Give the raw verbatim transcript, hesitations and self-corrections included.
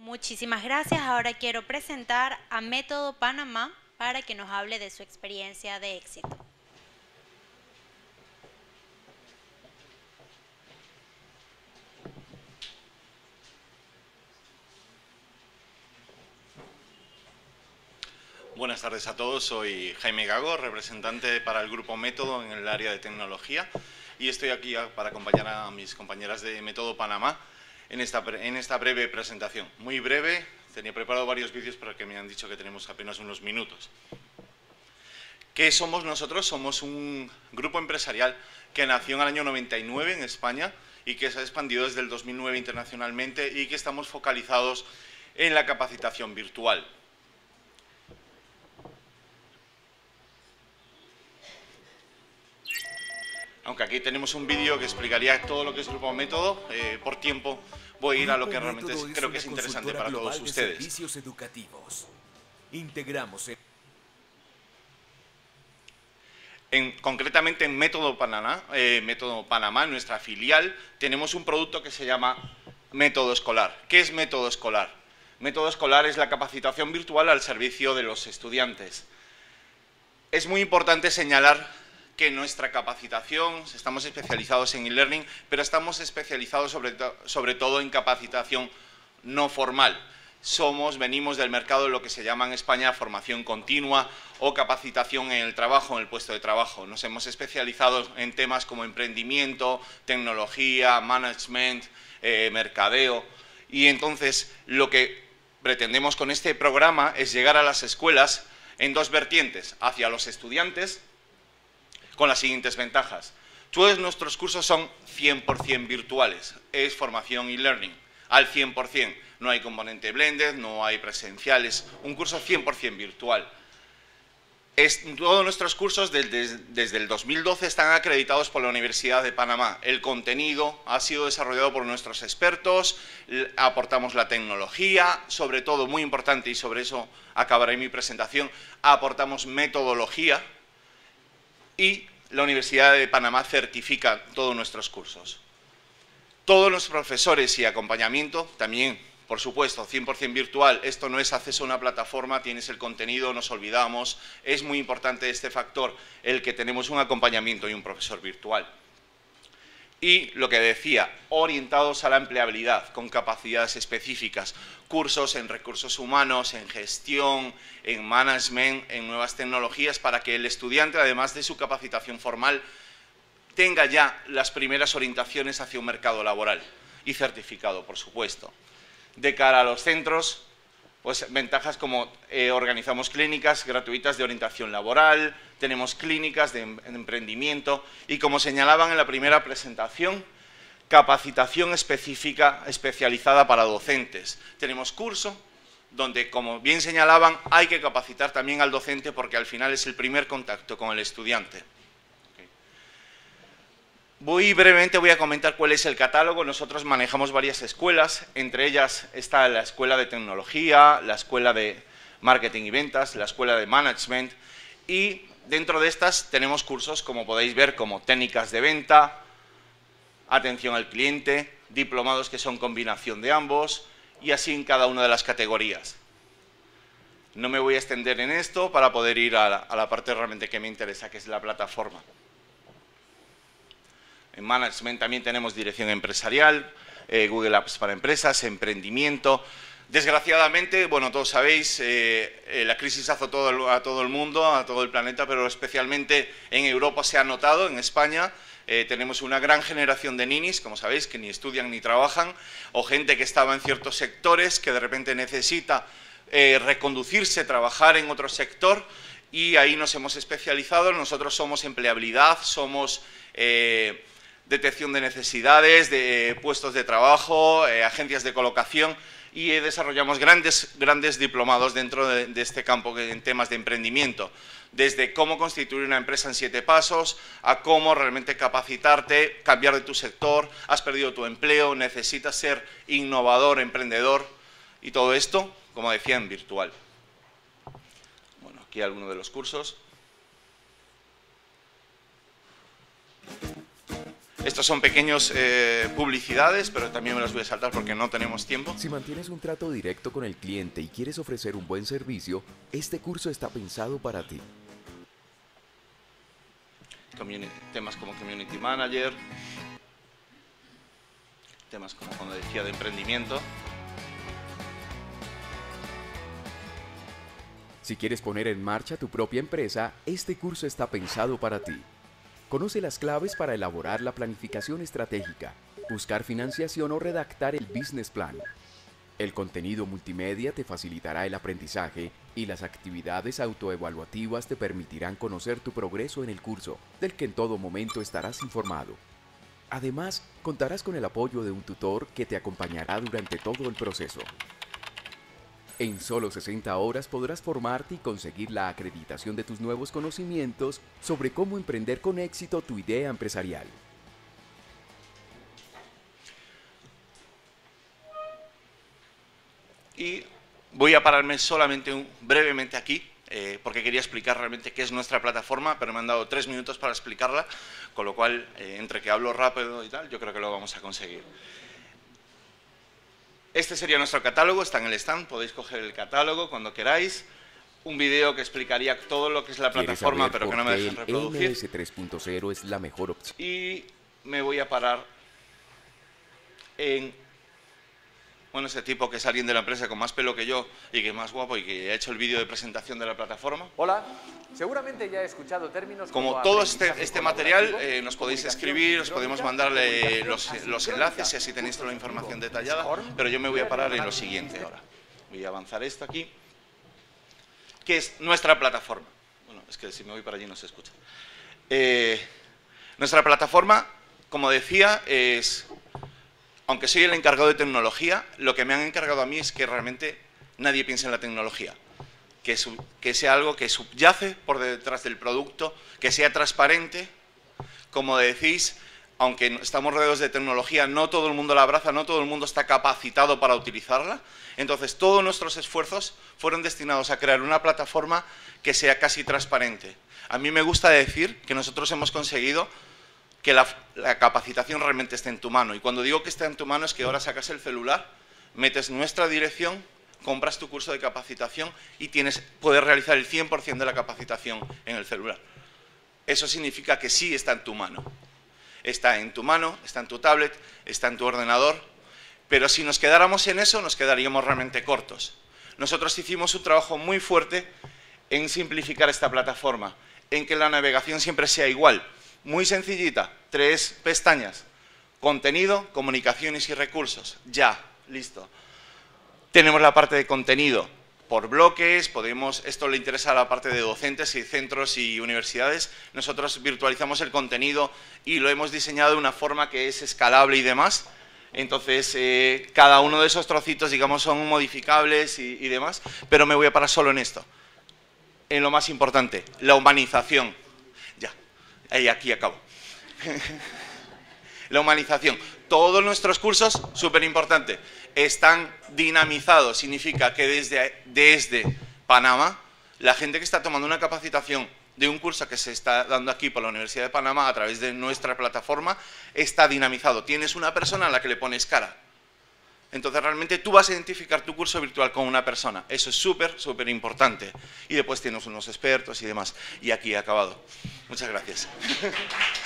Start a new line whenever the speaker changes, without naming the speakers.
Muchísimas gracias. Ahora quiero presentar a Método Panamá para que nos hable de su experiencia de éxito.
Buenas tardes a todos, soy Jaime Gago, representante para el Grupo Método en el área de tecnología y estoy aquí para acompañar a mis compañeras de Método Panamá en esta, en esta breve presentación. Muy breve, tenía preparado varios vídeos pero que me han dicho que tenemos apenas unos minutos. ¿Qué somos nosotros? Somos un grupo empresarial que nació en el año noventa y nueve en España y que se ha expandido desde el dos mil nueve internacionalmente y que estamos focalizados en la capacitación virtual. Aunque aquí tenemos un vídeo que explicaría todo lo que es Grupo Método, eh, por tiempo voy a ir a lo que realmente es, creo que es interesante para todos ustedes.
Servicios educativos. Integramos en...
En, concretamente en Método Panamá, eh, Método Panamá, nuestra filial, tenemos un producto que se llama Método Escolar. ¿Qué es Método Escolar? Método Escolar es la capacitación virtual al servicio de los estudiantes. Es muy importante señalar que nuestra capacitación, estamos especializados en e-learning, pero estamos especializados sobre, to, sobre todo en capacitación no formal. Somos, venimos del mercado de lo que se llama en España formación continua o capacitación en el trabajo, en el puesto de trabajo. Nos hemos especializado en temas como emprendimiento, tecnología, management, eh, mercadeo. Y entonces lo que pretendemos con este programa es llegar a las escuelas en dos vertientes, hacia los estudiantes, con las siguientes ventajas. Todos nuestros cursos son cien por cien virtuales, es formación e-learning, al cien por cien. No hay componente blended, no hay presenciales, un curso cien por cien virtual. Es, todos nuestros cursos desde, desde el dos mil doce están acreditados por la Universidad de Panamá. El contenido ha sido desarrollado por nuestros expertos, aportamos la tecnología, sobre todo, muy importante, y sobre eso acabaré mi presentación, aportamos metodología, y la Universidad de Panamá certifica todos nuestros cursos. Todos los profesores y acompañamiento, también, por supuesto, cien por cien virtual. Esto no es acceso a una plataforma, tienes el contenido, nos olvidamos. Es muy importante este factor, el que tenemos un acompañamiento y un profesor virtual. Y lo que decía, orientados a la empleabilidad, con capacidades específicas, cursos en recursos humanos, en gestión, en management, en nuevas tecnologías, para que el estudiante, además de su capacitación formal, tenga ya las primeras orientaciones hacia un mercado laboral y certificado, por supuesto. De cara a los centros, pues ventajas como eh, organizamos clínicas gratuitas de orientación laboral, tenemos clínicas de, em de emprendimiento y, como señalaban en la primera presentación, capacitación específica especializada para docentes. Tenemos curso donde, como bien señalaban, hay que capacitar también al docente porque al final es el primer contacto con el estudiante. Muy brevemente voy a comentar cuál es el catálogo. Nosotros manejamos varias escuelas, entre ellas está la Escuela de Tecnología, la Escuela de Marketing y Ventas, la Escuela de Management, y dentro de estas tenemos cursos, como podéis ver, como técnicas de venta, atención al cliente, diplomados que son combinación de ambos, y así en cada una de las categorías. No me voy a extender en esto para poder ir a la, a la parte realmente que me interesa, que es la plataforma. En Management también tenemos dirección empresarial, eh, Google Apps para empresas, emprendimiento. Desgraciadamente, bueno, todos sabéis, eh, eh, la crisis azotó todo, a todo el mundo, a todo el planeta, pero especialmente en Europa se ha notado, en España. Eh, tenemos una gran generación de ninis, como sabéis, que ni estudian ni trabajan, o gente que estaba en ciertos sectores que de repente necesita eh, reconducirse, trabajar en otro sector, y ahí nos hemos especializado. Nosotros somos empleabilidad, somos Eh, detección de necesidades, de eh, puestos de trabajo, eh, agencias de colocación, y eh, desarrollamos grandes, grandes diplomados dentro de, de este campo en temas de emprendimiento, desde cómo constituir una empresa en siete pasos, a cómo realmente capacitarte, cambiar de tu sector, has perdido tu empleo, necesitas ser innovador, emprendedor, y todo esto, como decía, en virtual. Bueno, aquí algunos de los cursos. Estos son pequeños eh, publicidades, pero también me las voy a saltar porque no tenemos tiempo.
Si mantienes un trato directo con el cliente y quieres ofrecer un buen servicio, este curso está pensado para ti.
Community, temas como Community Manager, temas como, como decía, de emprendimiento.
Si quieres poner en marcha tu propia empresa, este curso está pensado para ti. Conoce las claves para elaborar la planificación estratégica, buscar financiación o redactar el business plan. El contenido multimedia te facilitará el aprendizaje y las actividades autoevaluativas te permitirán conocer tu progreso en el curso, del que en todo momento estarás informado. Además, contarás con el apoyo de un tutor que te acompañará durante todo el proceso. En solo sesenta horas podrás formarte y conseguir la acreditación de tus nuevos conocimientos sobre cómo emprender con éxito tu idea empresarial.
Y voy a pararme solamente un, brevemente aquí, eh, porque quería explicar realmente qué es nuestra plataforma, pero me han dado tres minutos para explicarla, con lo cual, eh, entre que hablo rápido y tal, yo creo que lo vamos a conseguir. Este sería nuestro catálogo, está en el stand, podéis coger el catálogo cuando queráis. Un video que explicaría todo lo que es la plataforma, pero que no me dejan reproducir.
M S tres punto cero es la mejor opción.
Y me voy a parar en... Bueno, ese tipo que es alguien de la empresa con más pelo que yo y que es más guapo y que ha hecho el vídeo de presentación de la plataforma.
Hola, seguramente ya he escuchado términos
como... Como todo este, este material, eh, nos podéis escribir, os podemos mandarle los, los enlaces y así tenéis toda la información detallada, pero yo me voy a parar en lo siguiente ahora. Voy a avanzar esto aquí, que es nuestra plataforma. Bueno, es que si me voy para allí no se escucha. Eh, nuestra plataforma, como decía, es... Aunque soy el encargado de tecnología, lo que me han encargado a mí es que realmente nadie piense en la tecnología. Que, sub, que sea algo que subyace por detrás del producto, que sea transparente. Como decís, aunque estamos rodeados de tecnología, no todo el mundo la abraza, no todo el mundo está capacitado para utilizarla. Entonces, todos nuestros esfuerzos fueron destinados a crear una plataforma que sea casi transparente. A mí me gusta decir que nosotros hemos conseguido que la, la capacitación realmente esté en tu mano. Y cuando digo que está en tu mano es que ahora sacas el celular, metes nuestra dirección, compras tu curso de capacitación y tienes, puedes realizar el cien por cien de la capacitación en el celular. Eso significa que sí está en tu mano. Está en tu mano, está en tu tablet, está en tu ordenador, pero si nos quedáramos en eso nos quedaríamos realmente cortos. Nosotros hicimos un trabajo muy fuerte en simplificar esta plataforma, en que la navegación siempre sea igual. Muy sencillita, tres pestañas, contenido, comunicaciones y recursos, ya, listo. Tenemos la parte de contenido por bloques, podemos, esto le interesa a la parte de docentes y centros y universidades, nosotros virtualizamos el contenido y lo hemos diseñado de una forma que es escalable y demás, entonces eh, cada uno de esos trocitos, digamos, son modificables y, y demás, pero me voy a parar solo en esto, en lo más importante, la humanización. Y aquí acabo. La humanización. Todos nuestros cursos, súper importante, están dinamizados. Significa que desde, desde Panamá, la gente que está tomando una capacitación de un curso que se está dando aquí por la Universidad de Panamá a través de nuestra plataforma, está dinamizado. Tienes una persona a la que le pones cara. Entonces realmente tú vas a identificar tu curso virtual con una persona. Eso es súper, súper importante. Y después tienes unos expertos y demás. Y aquí he acabado. Muchas gracias.